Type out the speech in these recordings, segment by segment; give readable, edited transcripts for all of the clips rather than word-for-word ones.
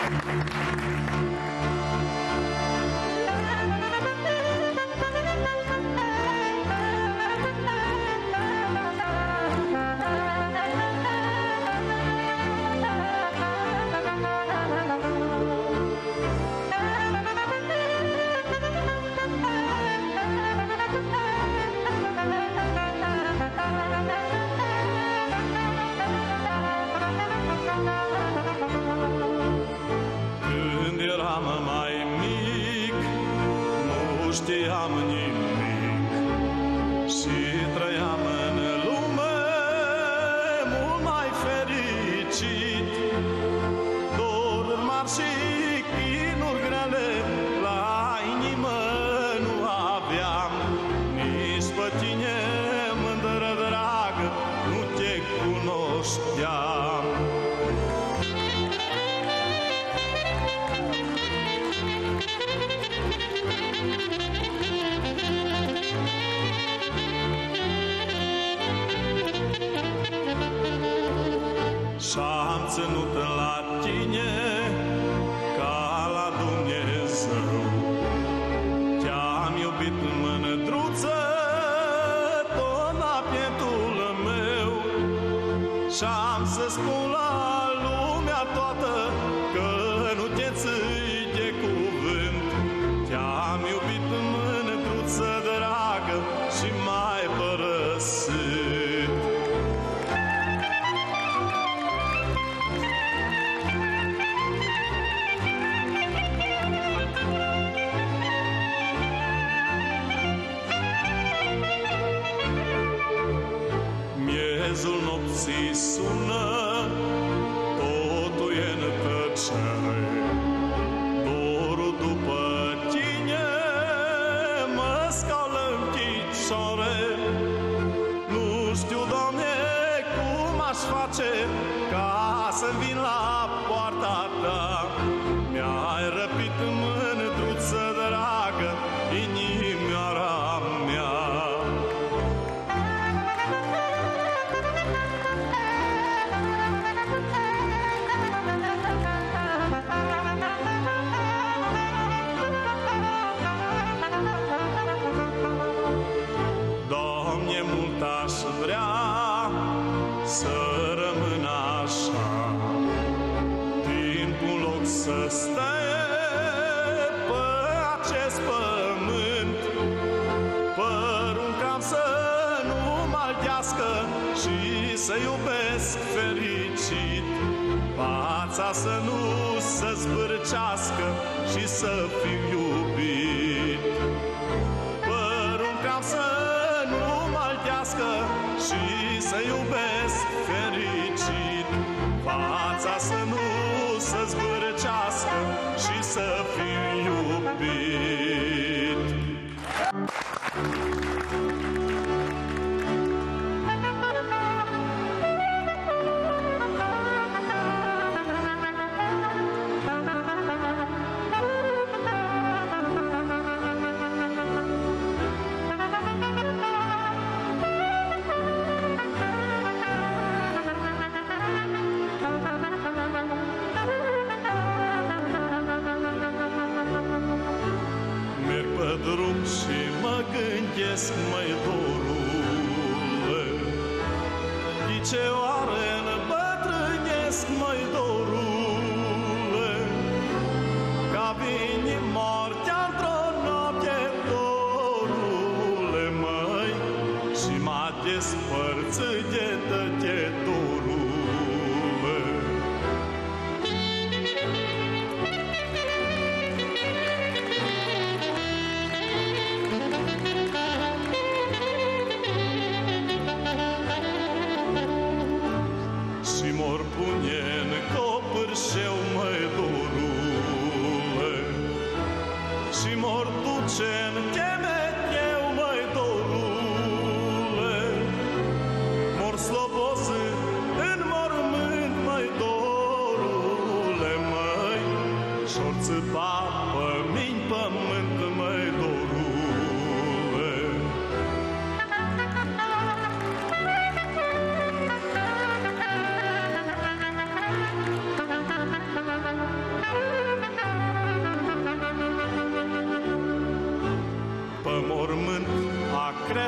Știam nimic și trăiam în lume mult mai fericit. Doruri mari și chinuri grele la inimă nu aveam, nici pe tine, mândră dragă, nu te cunoșteam. Și-am ținut la tine ca la Dumnezeu. Te-am iubit mândruță tot la pietul meu. Și-am să spun la lumea toată că nu te ții de cuvânt. Te-am iubit mândruță dragă și m-ai părăsit. Miezul nopții sună, totul e în tăcere. Dorul după tine mă scală în picioare. Nu știu, Doamne, cum aș face ca să-mi vin la poarta ta. Mi-ai răpit mândruță dragă inimioara mea. Doamne, mult aș vrea să rămân așa, timpul loc să stai pe acest pământ. Părul cam să nu mă altească și să iubesc fericit. Fața să nu se zbârcească și să fiu iubit. Părul cam să nu mă altească și să iubesc fericit. Fața să nu se zbârcească și să fiu iubit. Drum și mă gândesc, măi dorule, de ce oare îmbătrânesc, măi dorule, ca vine moartea într-o noapte, dorule, măi, și m-a despărțit de tăte, dorule. Mor pune în copârșeu, măi dorule, și mor duce în chemeteu, măi dorule. Mor slobozând în mormânt, măi dorule, măi, și-or țâpa pe mine pământ, măi dorule.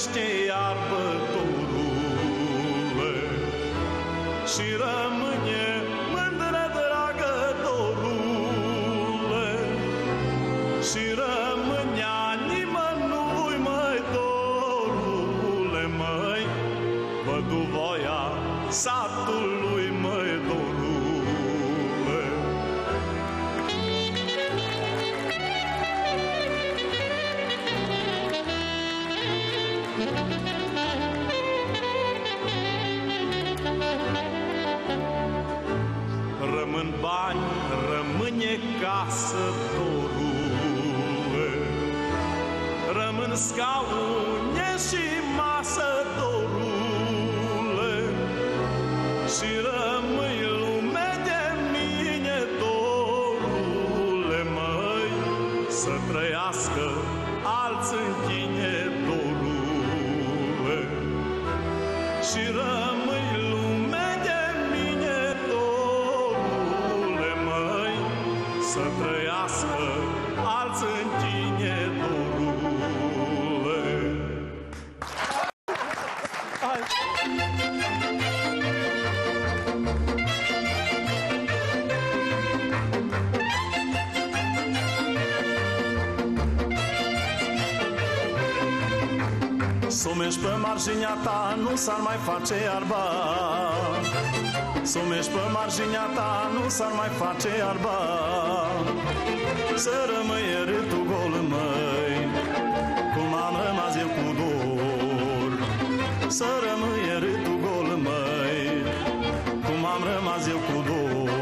crește iarbă, dorule, și rămâne mândră, dragă, dorule, și rămânea nimănui, măi, dorule, măi, văduvoia satului, măi, dorule. Rămân bani, rămâne casă, dorule, rămân scaune și masă, dorule, și rămâi lume de mine, dorule, măi, să trăiască alți în tine, dorule, și rămâi lume de mine, dorule, măi, să trăiască alți în tine, dorule. S-o-mergi pe marginea ta, nu s-ar mai face iarba. S-o-mergi pe marginea ta, nu s-ar mai face iarba. Să rămâie râtul gol, măi, cum am rămas eu cu dor. Să rămâie râtul gol, măi, cum am rămas eu cu dor.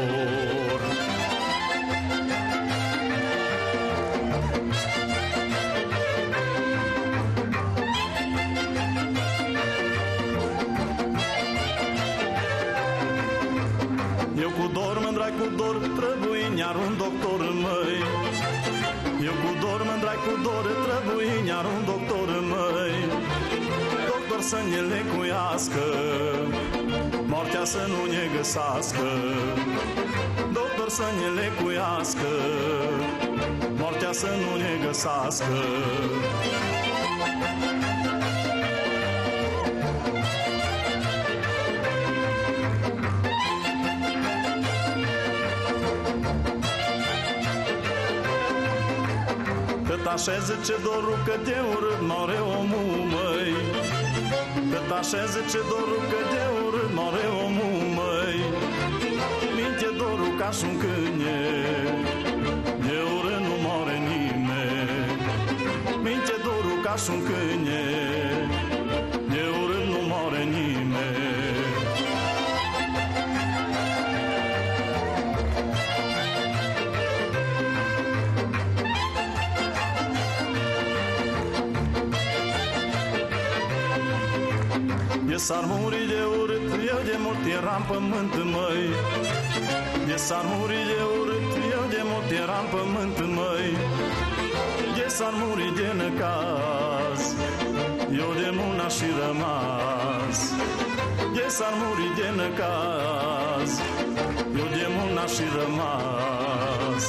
Eu cu dor, mândrai cu dor, trebuie iar un doctor, măi. Eu cu dor, mândrai cu dor, trebuie iar un doctor, măi. Doctor să ne lecuiască, moartea să nu ne găsească. Doctor să ne lecuiască, moartea să nu ne găsească. Cât așa zice dorul că de urât moare omul, măi. Cât așa zice dorul că de urât moare omul, măi. Minte dorul ca-și un câine, de urât nu moare nimeni. Minte dorul ca-și un câine, de urât nu moare nimeni. De s-ar muri de urât, eu de mult eram pământ, măi. De s-ar muri de urât, eu de mult eram pământ, măi. De s-ar muri de necaz, eu de mult n-aș fi rămas. De s-ar muri de necaz, eu de mult n-aș fi rămas.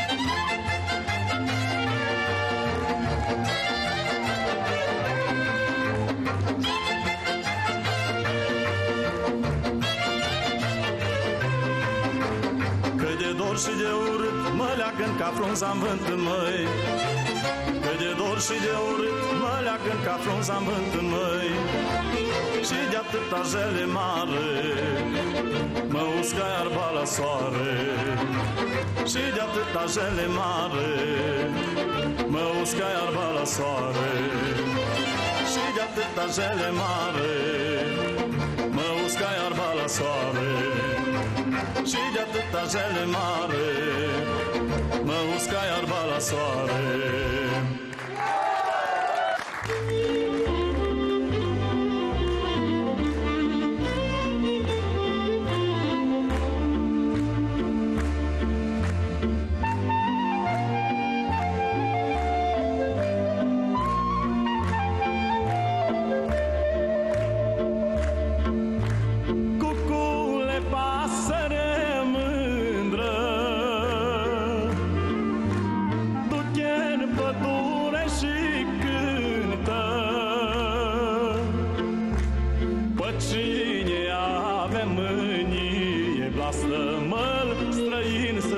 Și de urât mă leagăn ca frunza-n vânt, măi. Că de dor și de urât mă leagăn ca frunza-n vânt, măi. Și de atâta jele mare mă uscă iarba la soare. Și de atâta jele mare mă uscă iarba la soare. Și de atâta jele mare mă uscă iarba la soare. Și de atâta jele mare mă usca iarba la soare.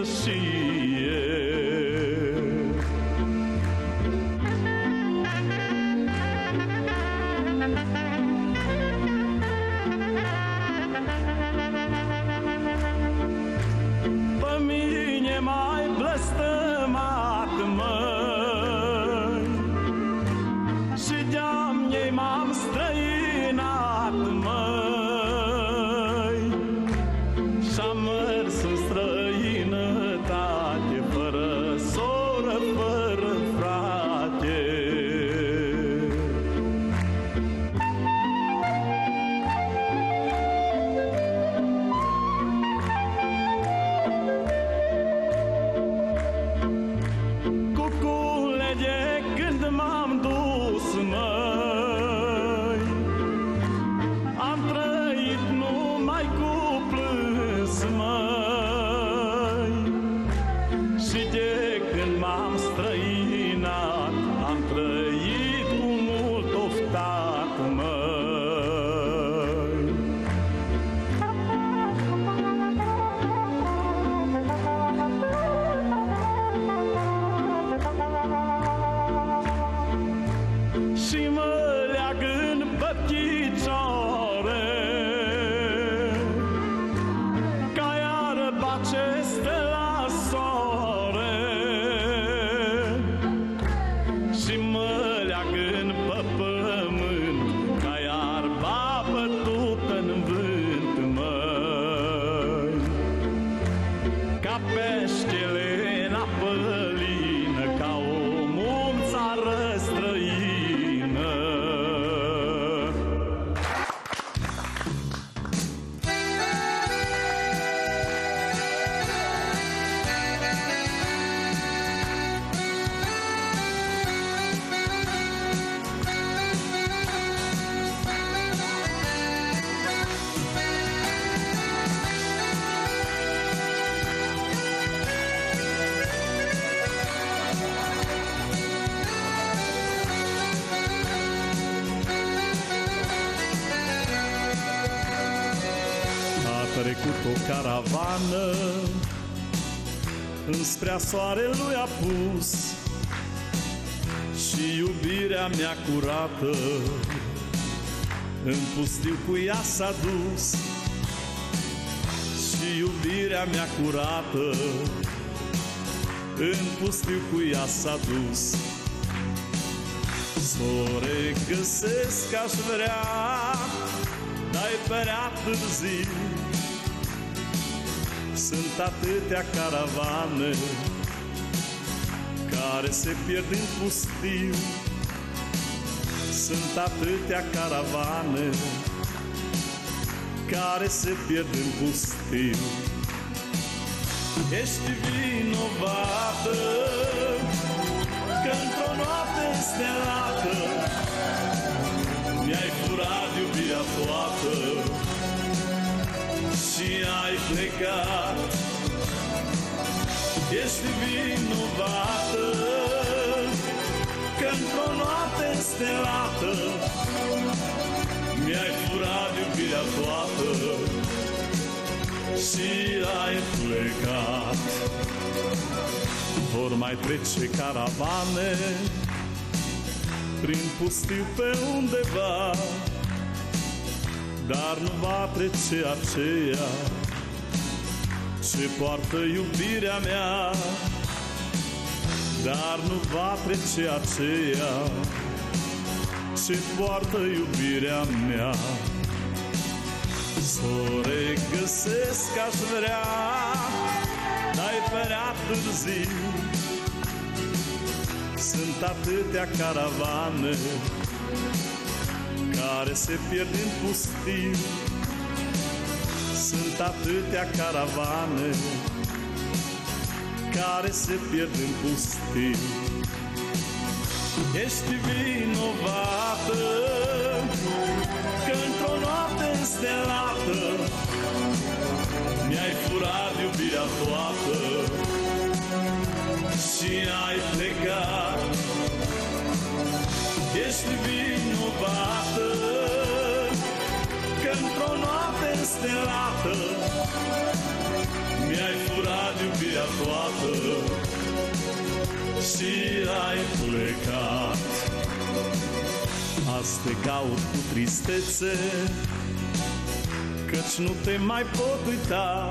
sălășie. Pe mine mai blăstămat, măi, și de-am ei m-am străinat, măi, și-am mers în străinătate, fără soră, fără frate. Cucule, de când m-am dus, măi, am trăit numai cu plâns, măi, și de când m-am străinat, am trăit cu mult oftat, măi. Și mă leagă-n pe picioare, ca iarba ce stă la soare, și mă leagă-n pe pământ, ca iarba bătută-n vânt, măi, ca peștele în apă lină, ca omul în țară străină. A trecut o caravană, înspre soarelui a pus, și iubirea mea curată în pustiu cu ea s-a dus. Și iubirea mea curată în pustiu cu ea s-a dus. S-o regăsesc aș vrea, dar-i prea târziu. Sunt atâtea caravane care se pierd în pustiu. Sunt atâtea caravane care se pierd în pustiu. Ești vinovată că într-o noapte stelată mi-ai furat iubirea toată și ai plecat. Ești vinovată că într-o noapte stelată mi-ai furat iubirea toată și ai plecat. Vor mai trece caravane prin pustiu pe undeva, dar nu va trece aceea ce poartă iubirea mea. Dar nu va trece aceea ce poartă iubirea mea. S-o regăsesc aș vrea, dar-i prea târziu. Sunt atâtea caravane care se pierd în pustiu. Sunt atâtea caravane care se pierd în pustiu. Ești vinovată că într-o noapte înstelată mi-ai furat iubirea toată și ai plecat. Ești vinovată că într-o noapte înstelată Mi-ai furat iubirea toată și ai plecat. Azi te caut cu tristețe, căci nu te mai pot uita.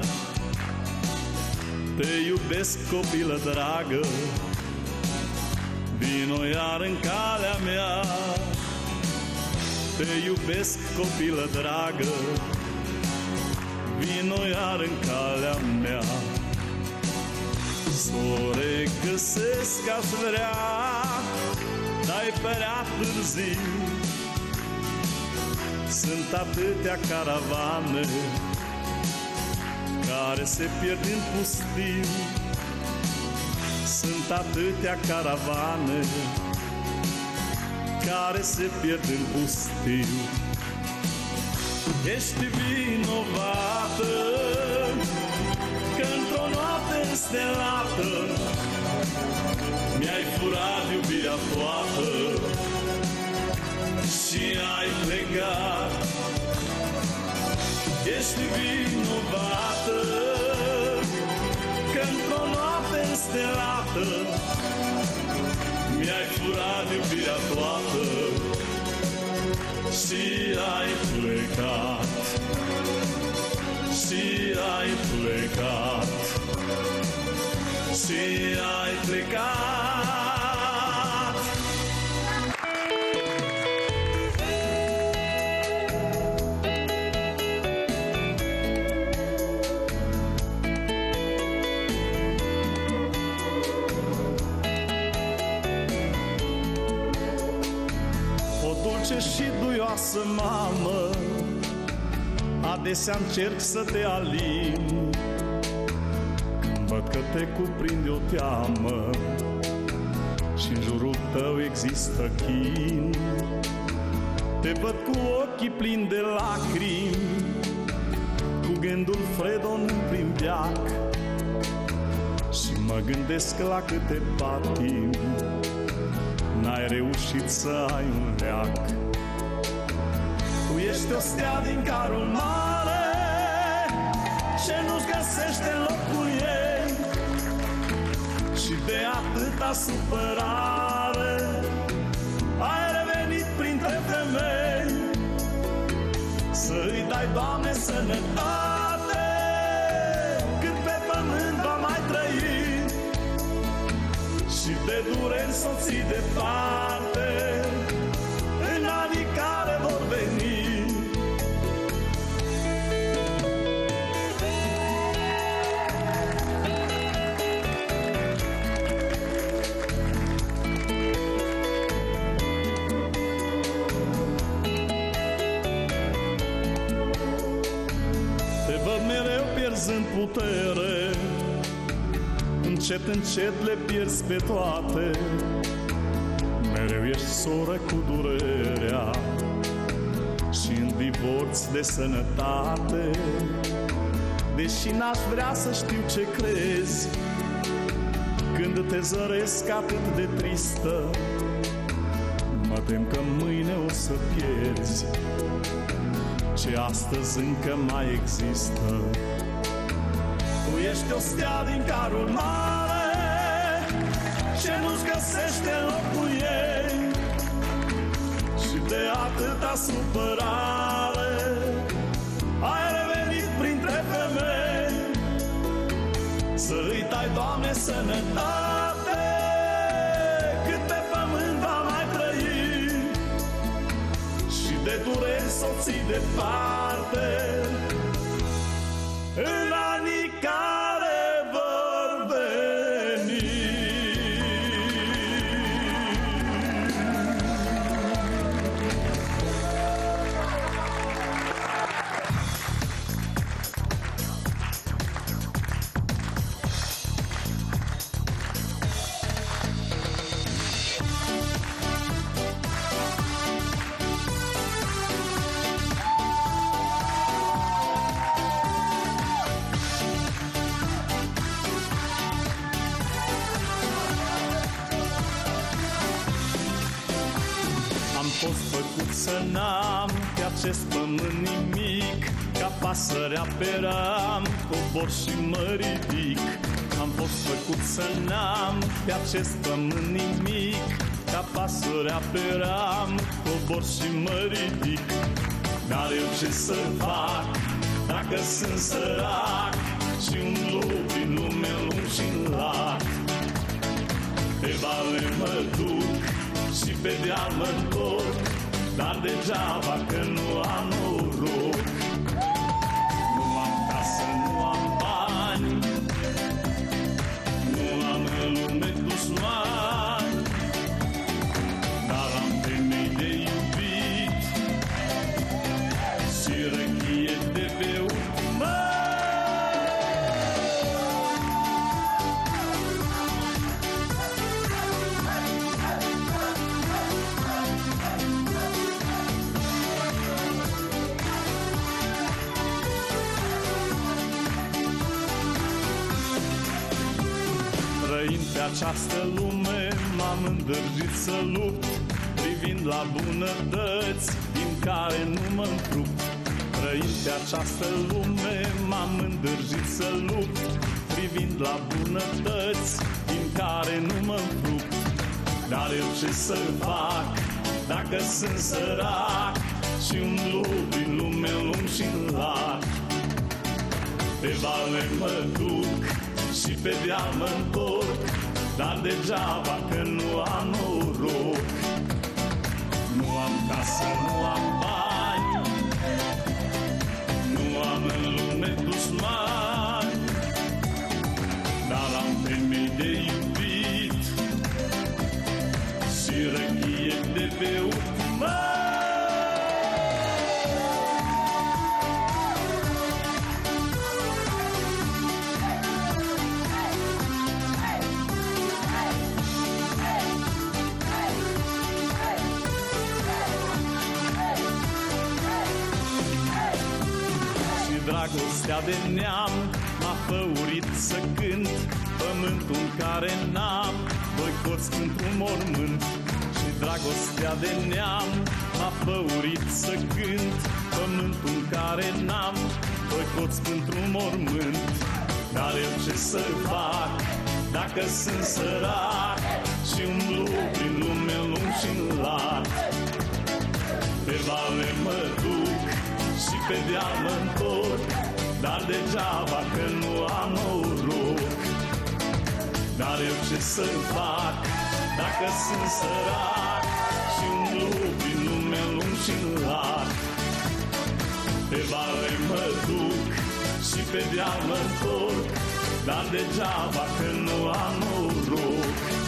Te iubesc, copilă dragă, vino iar în calea mea. Te iubesc, copilă dragă, vino iar în calea mea. S-o regăsesc aș vrea, dar-i prea târziu. Sunt atâtea caravane care se pierd în pustiu. Sunt atâtea caravane care se pierd în pustiu. Ești vinovată că într-o noapte înstelată mi-ai furat iubirea toată și ai plecat. Ești vinovată că într-o noapte înstelată mi-ai furat iubirea toată și ai plecat. Și ai plecat. Și ai plecat. O dulce și duioasă mamă, adesea încerc să te alin, când văd că te cuprinde o teamă și-n jurul tău există chin. Te văd cu ochii plini de lacrimi, cu gândul fredon prin veac, și mă gândesc la câte patimi n-ai reușit să ai un leac. Tu ești o stea din carul mare ce nu-ți găsește locul ei, și de atâta supărare ai revenit printre femei. Să-i dai, Doamne, sănătate cât pe pământ va mai trăi, și de dureri să o ții departe în anii care vor veni. Te văd mereu pierzând putere, încet, încet le pierzi pe toate. Mereu ești soră cu durerea și în divorț de sănătate. Deși n-aș vrea să știu ce crezi când te zăresc atât de tristă, mă tem că mâine o să pierzi ce astăzi încă mai există. Tu ești o stea din carul mare ce nu-ți găsește locul ei, și de atâta supărare ai revenit printre femei. Să-i dai, Doamne, sănătate cât pe pământ va mai trăi, și de dureri să o ții departe în anii care vor veni. Am fost făcut să n-am chiar acest pământ nimic, ca pasărea pe ram, cobor și mă ridic. Am fost făcut să n-am pe acest pământ nimic, ca pasărea pe ram, cobor și mă ridic. Dar eu ce să fac dacă sunt sărac și umblu prin lume lung și lat? Pe vale mă duc și pe deal mă întorc, dar degeaba că nu am noroc. Nu am casă, nu am bani, nu am în lume dușmani, dar am femei de iubit și răchie de beut. Trăind pe această lume, m-am îndrăgit să lupt, privind la bunătăți din care nu mă întrup. Trăind pe această lume, m-am îndrăgit să lupt, privind la bunătăți din care nu mă întrup. Dar eu ce să fac dacă sunt sărac și umblu prin lume lung și lat? Pe vale mă duc și pe deal mă întorc, dar degeaba că nu am noroc. Nu am casă, nu am bani, nu am în lume dușmani, dar am femei de iubit și răchie de beut. Dragostea de neam m-a făurit să cânt pământul în care n-am doi coți într-un mormânt. Și dragostea de neam m-a făurit să cânt pământul în care n-am doi coți într-un mormânt. Dar eu ce să fac dacă sunt sărac și umblu prin lume lung și lat? Pe vale mă duc și pe deal mă întorc, dar degeaba că nu am noroc. Dar eu ce să fac dacă sunt sărac și umblu prin lume lung și lat? Pe vale mă duc și pe deal mă întorc, dar degeaba că nu am noroc.